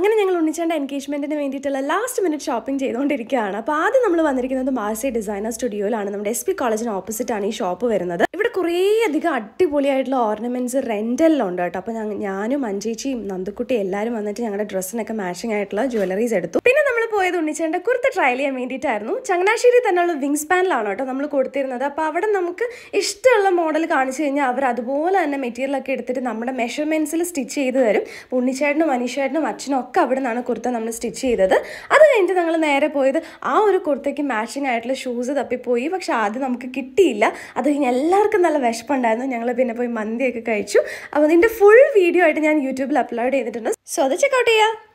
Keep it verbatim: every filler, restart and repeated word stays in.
അങ്ങനെ ഞങ്ങൾ ഉണ്ണിച്ചേട്ടൻ്റെ എൻഗേജ്മെൻറ്റിന് വേണ്ടിയിട്ടുള്ള ലാസ്റ്റ് മിനിറ്റ് ഷോപ്പിംഗ് ചെയ്തുകൊണ്ടിരിക്കുകയാണ്. അപ്പോൾ ആദ്യം നമ്മൾ വന്നിരിക്കുന്നത് മാർസി ഡിസൈനർ സ്റ്റുഡിയോയിലാണ്. നമ്മുടെ എസ് പി കോളേജിന് ഓപ്പോസിറ്റാണ് ഈ ഷോപ്പ് വരുന്നത്. ഇവിടെ കുറേ അധികം അടിപൊളിയായിട്ടുള്ള ഓർണമെൻറ്റ്സ് റെൻ്റലിലുണ്ട് കേട്ടോ. അപ്പോൾ ഞങ്ങൾ ഞാനും മഞ്ചേച്ചിയും നന്ദുക്കുട്ടി എല്ലാവരും വന്നിട്ട് ഞങ്ങളുടെ ഡ്രസ്സിനൊക്കെ മാച്ചിങ് ആയിട്ടുള്ള ജ്വല്ലറീസ് എടുത്തു. പിന്നെ നമ്മൾ പോയത് ഉണ്ണിച്ചേട്ടൻ്റെ കുർത്ത ട്രയൽ ചെയ്യാൻ വേണ്ടിയിട്ടായിരുന്നു. ചങ്ങനാശ്ശേരി തന്നെയുള്ള വിങ്സ് പാനിലാണ് കേട്ടോ നമ്മൾ കൊടുത്തിരുന്നത്. അപ്പോൾ അവിടെ നമുക്ക് ഇഷ്ടമുള്ള മോഡൽ കാണിച്ചു കഴിഞ്ഞാൽ അവർ അതുപോലെ തന്നെ മെറ്റീരിയലൊക്കെ എടുത്തിട്ട് നമ്മുടെ മെഷർമെൻറ്റ്സിൽ സ്റ്റിച്ച് ചെയ്ത് തരും. ഉണ്ണിച്ചേട്ടനും മനീഷേട്ടനും അച്ഛനും ഒക്കെ അവിടെ നിന്നാണ് കുർത്ത നമ്മൾ സ്റ്റിച്ച് ചെയ്തത്. അത് കഴിഞ്ഞിട്ട് ഞങ്ങൾ നേരെ പോയത് ആ ഒരു കുർത്തയ്ക്ക് മാച്ചിങ് ആയിട്ടുള്ള ഷൂസ് തപ്പിപ്പോയി. പക്ഷെ ആദ്യം നമുക്ക് കിട്ടിയില്ല. അത് കഴിഞ്ഞ് എല്ലാവർക്കും നല്ല വിശപ്പുണ്ടായിരുന്നു. ഞങ്ങൾ പിന്നെ പോയി മന്തിയൊക്കെ കഴിച്ചു. അപ്പോൾ അതിൻ്റെ ഫുൾ വീഡിയോ ആയിട്ട് ഞാൻ യൂട്യൂബിൽ അപ്ലോഡ് ചെയ്തിട്ടുണ്ട്. സോ അത് ചെക്കൗട്ട് ചെയ്യാം.